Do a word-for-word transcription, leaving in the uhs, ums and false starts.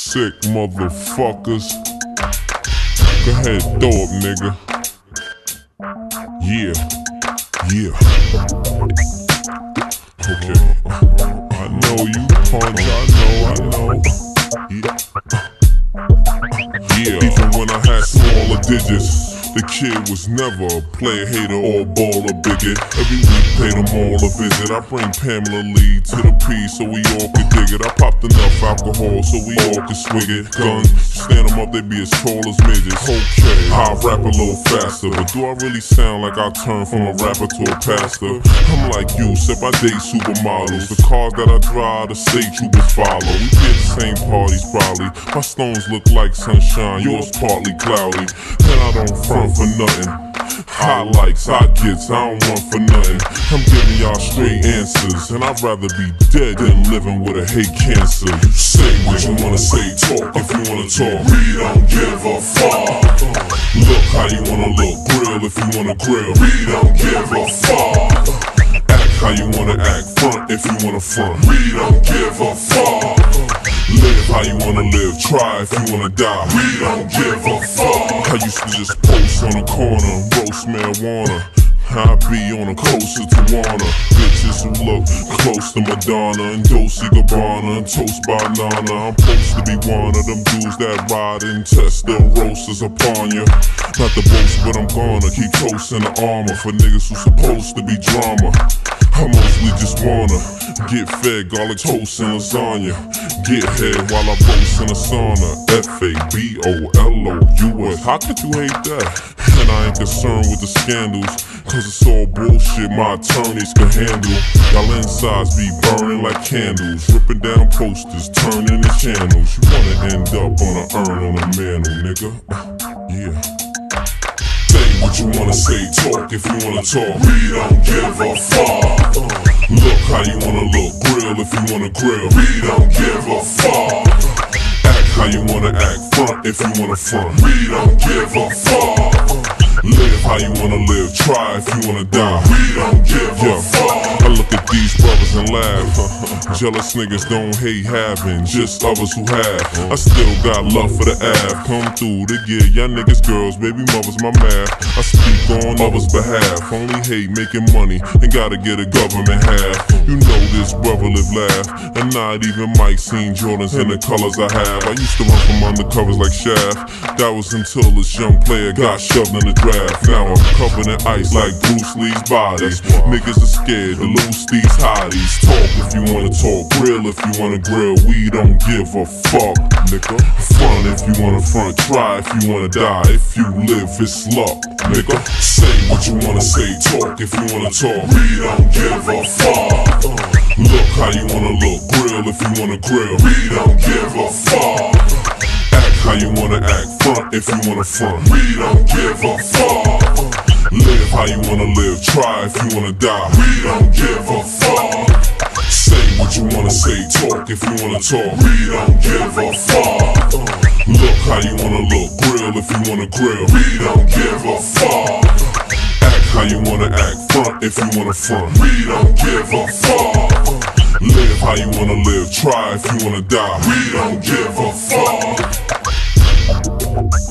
Sick motherfuckers. Go ahead, throw up, nigga. Yeah, yeah. Okay. I know you punch, I know, I know. Yeah. Yeah. Even when I had smaller digits, the kid was never a player hater or a baller bigot. Every week paid them all a visit. I bring Pamela Lee to the P so we all could dig it. I popped enough alcohol so we all could swig it. Gun, stand them up, they be as tall as midgets. Okay, I rap a little faster, but do I really sound like I turned from a rapper to a pastor? I'm like you, except I date supermodels. The cars that I drive, the state troopers follow. We be at the same parties probably. My stones look like sunshine, yours partly cloudy. And I don't front for nothing. Hot likes, hot gets, I don't want for nothing. I'm giving y'all straight answers, and I'd rather be dead than living with a hate cancer. You say what you wanna say, talk if you wanna talk. We don't give a fuck. Look how you wanna look, grill if you wanna grill. We don't give a fuck. Act how you wanna act, front if you wanna front. We don't give a fuck. Live how you wanna live, try if you wanna die. We don't give a fuck. I used to just post on the corner, roast marijuana. I be on a coast of Tawana. Bitches who look close to Madonna and Dolce Gabbana and Toast by Nana. I'm supposed to be one of them dudes that ride and test the roasters upon you. Not the boast, but I'm gonna keep toasting the armor for niggas who supposed to be drama. I mostly just wanna get fed garlic toast and lasagna. Get head while I roast in a sauna. F A B O L O U S. How could you hate that? And I ain't concerned with the scandals, cause it's all bullshit my attorneys can handle. Y'all insides be burning like candles, ripping down posters, turning the channels. You wanna end up on a urn on a mantle, nigga. Yeah. Say what you wanna say, talk if you wanna talk. We don't give a fuck. Look how you wanna look, grill if you wanna grill. We don't give a fuck. Act how you wanna act, front if you wanna front. We don't give a fuck. Live how you wanna live, try if you wanna die. We don't give a fuck. I look at these brothers and laugh. Jealous niggas don't hate having, just others who have. I still got love for the Av. Come through to get y'all niggas girls, baby mothers my math. I speak on others' behalf. Only hate making money and gotta get a government half. You know this brother live laugh, and not even Mike seen Jordans in the colors I have. I used to run from undercovers like Shaft. That was until this young player got shoved in the draft. Now I'm covered in ice like Bruce Lee's body. Niggas are scared to lose these hotties. Talk if you wanna talk, grill if you wanna grill. We don't give a fuck, nigga. Front if you wanna front, try if you wanna die. If you live, it's luck, nigga. Say what you wanna say, talk if you wanna talk. We don't give a fuck. Look how you wanna look, grill if you wanna grill. We don't give a fuck. How you wanna act, front if you wanna front. We don't give a fuck. Live how you wanna live, try if you wanna die. We don't give a fuck. Say what you wanna say, talk if you wanna talk. We don't give a fuck. Look how you wanna look, grill if you wanna grill. We don't give a fuck. Act how you wanna act, front if you wanna front. We don't give a fuck. Live how you wanna live, try if you wanna die. We don't give a fuck.